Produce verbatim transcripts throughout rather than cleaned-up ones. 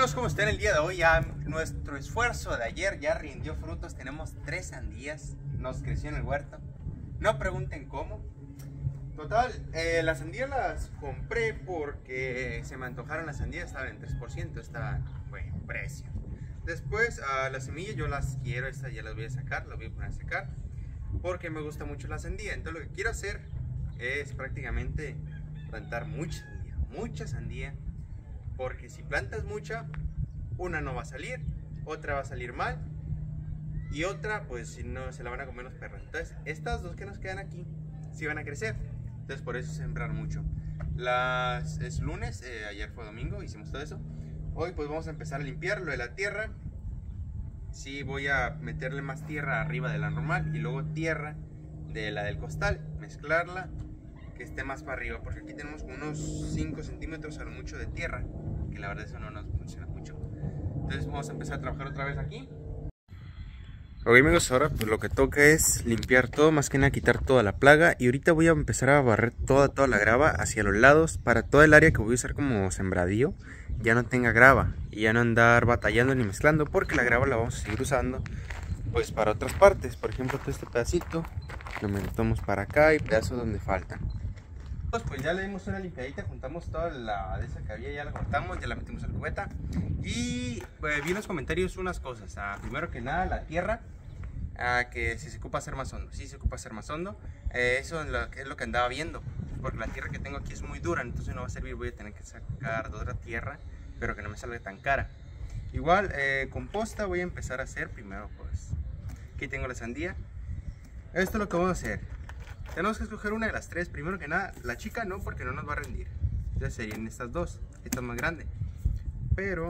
Amigos, ¿cómo están el día de hoy? Ya nuestro esfuerzo de ayer ya rindió frutos. Tenemos tres sandías, nos creció en el huerto. No pregunten cómo. Total, eh, las sandías las compré porque se me antojaron las sandías, estaban en tres por ciento, estaban buen precio. Después a las semillas yo las quiero, estas ya las voy a sacar, las voy a poner a secar porque me gusta mucho la sandía. Entonces lo que quiero hacer es prácticamente plantar mucha sandía, mucha sandía. Porque si plantas mucha, una no va a salir, otra va a salir mal y otra pues si no se la van a comer los perros. Entonces estas dos que nos quedan aquí sí van a crecer. Entonces por eso sembrar mucho. Las, es lunes, eh, ayer fue domingo, hicimos todo eso. Hoy pues vamos a empezar a limpiar lo de la tierra. Sí, voy a meterle más tierra arriba de la normal y luego tierra de la del costal, mezclarla que esté más para arriba, porque aquí tenemos como unos cinco centímetros a lo mucho de tierra, que la verdad eso no nos funciona mucho. Entonces vamos a empezar a trabajar otra vez aquí. Ok amigos, ahora pues lo que toca es limpiar todo, más que nada quitar toda la plaga. Y ahorita voy a empezar a barrer toda, toda la grava hacia los lados, para toda el área que voy a usar como sembradío ya no tenga grava y ya no andar batallando ni mezclando, porque la grava la vamos a seguir usando pues para otras partes. Por ejemplo, todo este pedacito lo metemos para acá y pedazos donde faltan. Pues ya le dimos una limpiadita, juntamos toda la de esa que había, ya la cortamos, ya la metimos en la cubeta. Y pues, vi en los comentarios unas cosas. Ah, primero que nada, la tierra, ah, que si se ocupa hacer más hondo. Sí se ocupa hacer más hondo. Eh, eso es lo, es lo que andaba viendo, porque la tierra que tengo aquí es muy dura, entonces no va a servir. Voy a tener que sacar de otra tierra, pero que no me salga tan cara. Igual, eh, composta voy a empezar a hacer primero. Pues aquí tengo la sandía. Esto es lo que vamos a hacer. Tenemos que escoger una de las tres. Primero que nada, la chica no, porque no nos va a rendir. Entonces serían estas dos. Esta es más grande. Pero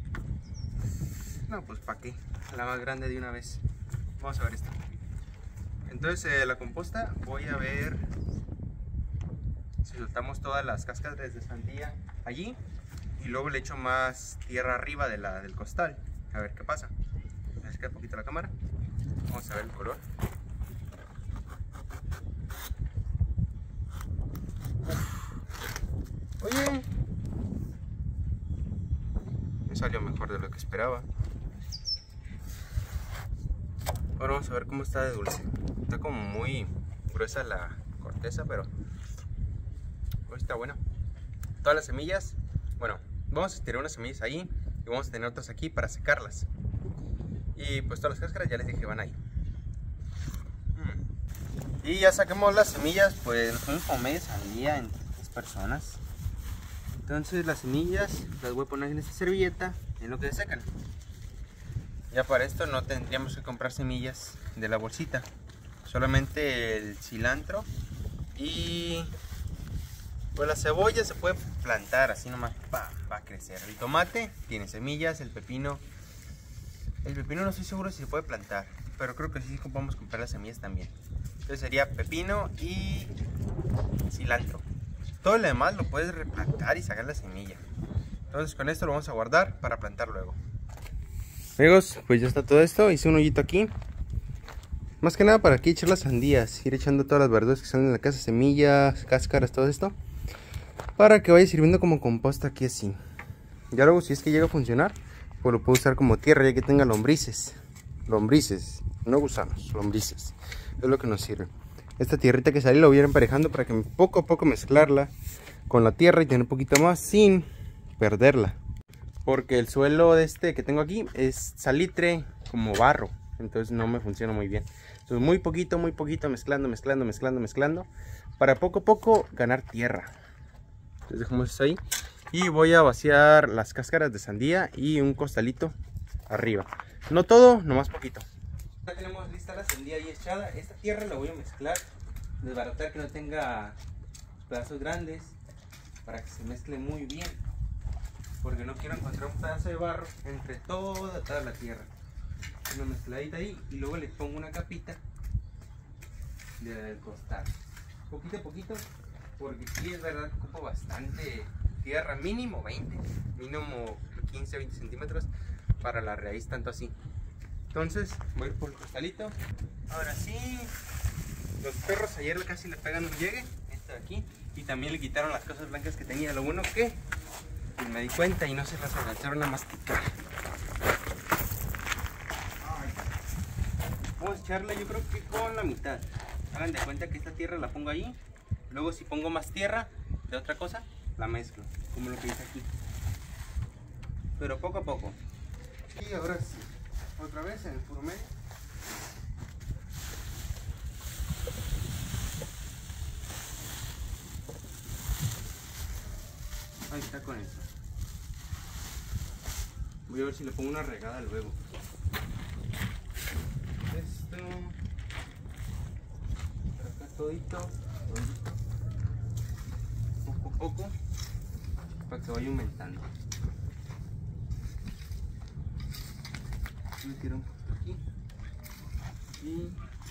no, pues para qué, la más grande de una vez. Vamos a ver esta. Entonces eh, la composta, voy a ver si soltamos todas las cáscaras de sandía allí y luego le echo más tierra arriba de la, del costal. A ver qué pasa. Me acerca un poquito la cámara. Vamos a ver el color. Oye, me salió mejor de lo que esperaba. Ahora vamos a ver cómo está de dulce. Está como muy gruesa la corteza, pero pues está buena. Todas las semillas, bueno, vamos a tirar unas semillas ahí y vamos a tener otras aquí para secarlas. Y pues todas las cáscaras ya les dije van ahí. Mm. Y ya saquemos las semillas, pues nos ponemos como media sandía entre tres personas. Entonces las semillas las voy a poner en esta servilleta en lo que se secan. Ya para esto no tendríamos que comprar semillas de la bolsita, solamente el cilantro y pues la cebolla se puede plantar así nomás, va, va a crecer. El tomate tiene semillas, el pepino, el pepino no estoy seguro si se puede plantar, pero creo que sí podemos comprar las semillas también. Entonces sería pepino y cilantro. Todo lo demás lo puedes replantar y sacar la semilla. Entonces con esto lo vamos a guardar para plantar luego. Amigos, pues ya está todo esto. Hice un hoyito aquí, más que nada para aquí echar las sandías, ir echando todas las verduras que salen en la casa, semillas, cáscaras, todo esto, para que vaya sirviendo como composta aquí así. Ya luego si es que llega a funcionar, pues lo puedo usar como tierra, ya que tenga lombrices. Lombrices, no gusanos, lombrices. Es lo que nos sirve. Esta tierrita que sale la voy a ir emparejando para que poco a poco mezclarla con la tierra y tener un poquito más sin perderla. Porque el suelo de este que tengo aquí es salitre como barro, entonces no me funciona muy bien. Entonces muy poquito, muy poquito, mezclando, mezclando, mezclando, mezclando, para poco a poco ganar tierra. Entonces dejamos eso ahí y voy a vaciar las cáscaras de sandía y un costalito arriba. No todo, nomás poquito. Ya tenemos lista la sandía ahí echada. Esta tierra la voy a mezclar, desbaratar que no tenga pedazos grandes, para que se mezcle muy bien, porque no quiero encontrar un pedazo de barro entre toda, toda la tierra. Una mezcladita ahí y luego le pongo una capita del costal, poquito a poquito, porque sí es verdad que ocupo bastante tierra, mínimo veinte, mínimo quince, veinte centímetros para la raíz, tanto así. Entonces voy por el costalito. Ahora sí, los perros ayer casi le pegan un llegue, este de aquí, y también le quitaron las cosas blancas que tenía. Lo bueno que Y me di cuenta y no se las alcanzaron a masticar. Ay. Vamos a echarle, yo creo que con la mitad. Hagan de cuenta que esta tierra la pongo ahí. Luego si pongo más tierra de otra cosa, la mezclo, como lo que dice aquí. Pero poco a poco. Y ahora sí, otra vez en el puro medio. Ahí está con eso. Voy a ver si le pongo una regada luego. Esto. Por acá todito. todito. Poco a poco. Para que vaya aumentando. Me tiro un poquito aquí. Y.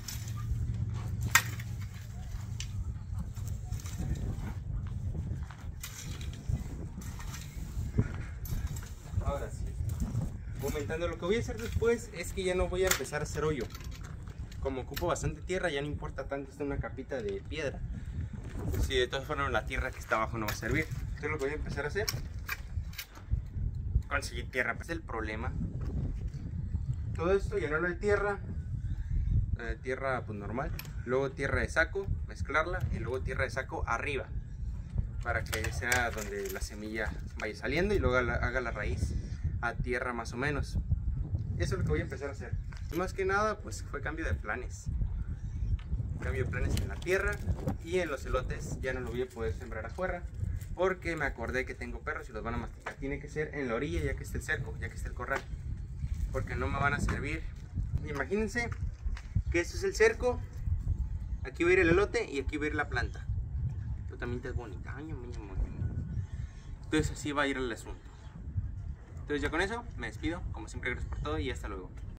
Ahora sí. Aumentando. Lo que voy a hacer después es que ya no voy a empezar a hacer hoyo. Como ocupo bastante tierra, ya no importa tanto, está una capita de piedra. Si de todas formas la tierra que está abajo no va a servir. Entonces lo que voy a empezar a hacer, conseguir tierra. Pues el problema, todo esto llenarlo de tierra, eh, tierra pues normal, luego tierra de saco, mezclarla y luego tierra de saco arriba, para que sea donde la semilla vaya saliendo y luego la, haga la raíz a tierra más o menos. Eso es lo que voy a empezar a hacer. Y más que nada pues fue cambio de planes. Cambio de planes en la tierra, y en los elotes ya no lo voy a poder sembrar afuera porque me acordé que tengo perros y los van a masticar. Tiene que ser en la orilla, ya que esté el cerco, ya que esté el corral, porque no me van a servir. Imagínense que esto es el cerco, aquí va a ir el elote y aquí va a ir la planta. Pero también es bonita. Ay, mi amor. Entonces así va a ir el asunto. Entonces ya con eso me despido. Como siempre, gracias por todo y hasta luego.